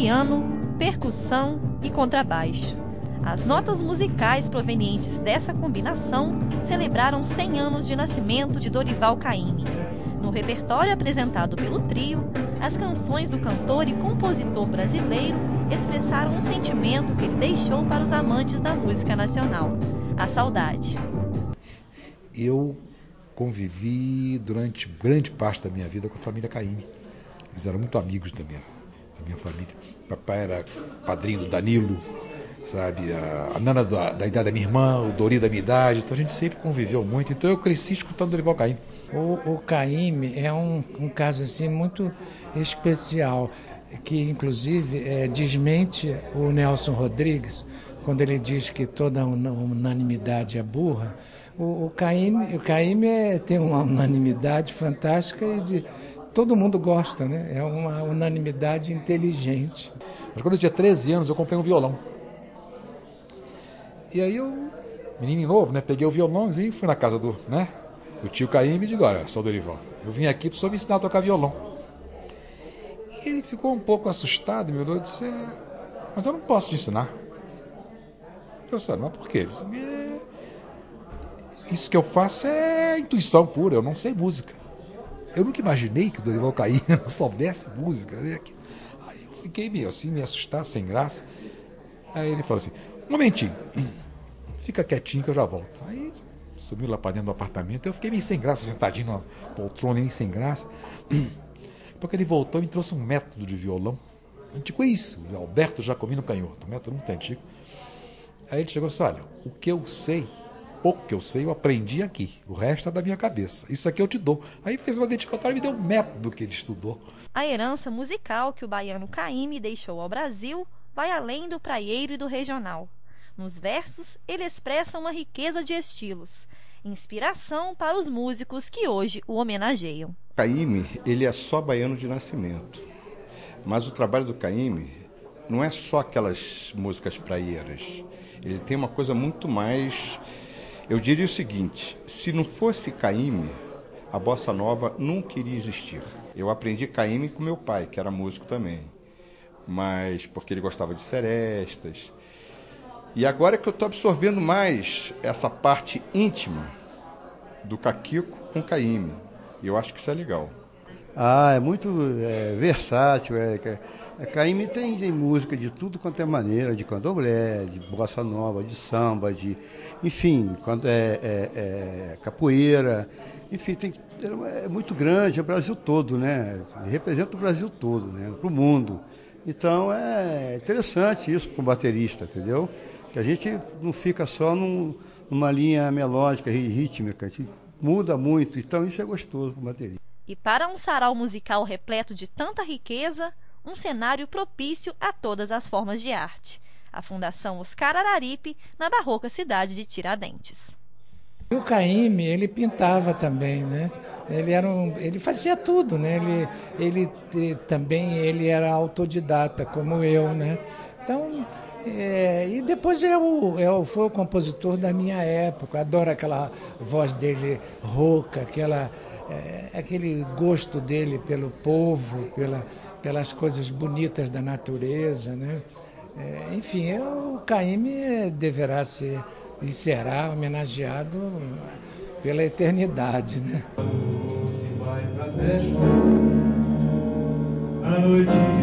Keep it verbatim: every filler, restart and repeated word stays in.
piano, percussão e contrabaixo. As notas musicais provenientes dessa combinação celebraram cem anos de nascimento de Dorival Caymmi. No repertório apresentado pelo trio, as canções do cantor e compositor brasileiro expressaram um sentimento que ele deixou para os amantes da música nacional: a saudade. Eu convivi durante grande parte da minha vida com a família Caymmi. Eles eram muito amigos da minha, da minha família. Papai era padrinho do Danilo, sabe, a, a Nana da, da idade da minha irmã, o Dori da minha idade, então a gente sempre conviveu muito, então eu cresci escutando Dorival Caymmi. O, o Caymmi é um, um caso assim muito especial, que inclusive é, desmente o Nelson Rodrigues, quando ele diz que toda unanimidade é burra. O, o Caymmi, o Caymmi é, tem uma unanimidade fantástica e de, todo mundo gosta, né? É uma unanimidade inteligente. Mas quando eu tinha treze anos eu comprei um violão. E aí eu, menino novo, né, peguei o violãozinho e fui na casa do, né, do tio Caymmi e digo: olha, sou Dorival, eu vim aqui para o senhor me ensinar a tocar violão. E ele ficou um pouco assustado, meu Deus, disse: mas eu não posso te ensinar. Eu disse: mas por quê? Ele disse: isso que eu faço é intuição pura, eu não sei música. Eu nunca imaginei que o Dorival Caymmi não soubesse música, né? Aí eu fiquei meio assim, me assustado, sem graça. Aí ele falou assim: um momentinho, fica quietinho que eu já volto. Aí subiu lá para dentro do apartamento, eu fiquei meio sem graça, sentadinho na poltrona, meio sem graça. Porque ele voltou e me trouxe um método de violão antigo, isso, o Alberto Jacomino Canhoto, um método muito antigo. Aí ele chegou e disse: olha, o que eu sei, pouco que eu sei, eu aprendi aqui, o resto é da minha cabeça, isso aqui eu te dou. Aí fez uma dedicatória e me deu um método que ele estudou. A herança musical que o baiano Caymmi deixou ao Brasil vai além do praieiro e do regional. Nos versos, ele expressa uma riqueza de estilos, inspiração para os músicos que hoje o homenageiam. Caymmi, ele é só baiano de nascimento, mas o trabalho do Caymmi não é só aquelas músicas praieiras. Ele tem uma coisa muito mais... Eu diria o seguinte: se não fosse Caymmi, a bossa nova nunca iria existir. Eu aprendi Caymmi com meu pai, que era músico também, mas porque ele gostava de serestas. E agora que eu estou absorvendo mais essa parte íntima do Caquico com Caymmi, e eu acho que isso é legal. Ah, é muito é, versátil. É, é, Caymmi tem, tem música de tudo quanto é maneira, de candomblé, de bossa nova, de samba, de, enfim, quando é, é, é capoeira, enfim, tem, é muito grande, é o Brasil todo, né? Representa o Brasil todo, né? Para o mundo. Então é interessante isso para o baterista, entendeu? Que a gente não fica só num, numa linha melódica e rítmica, a gente muda muito, então isso é gostoso para o baterista. E para um sarau musical repleto de tanta riqueza, um cenário propício a todas as formas de arte: a Fundação Oscar Araripe, na barroca cidade de Tiradentes. O Caymmi, ele pintava também, né? Ele era um, ele fazia tudo, né? Ele, ele também ele era autodidata, como eu, né? Então, é, e depois eu, eu foi o compositor da minha época. Adoro aquela voz dele rouca, aquela, é, aquele gosto dele pelo povo, pela, pelas coisas bonitas da natureza, né? É, enfim, eu, o Caymmi deverá ser e será homenageado pela eternidade, né? A noite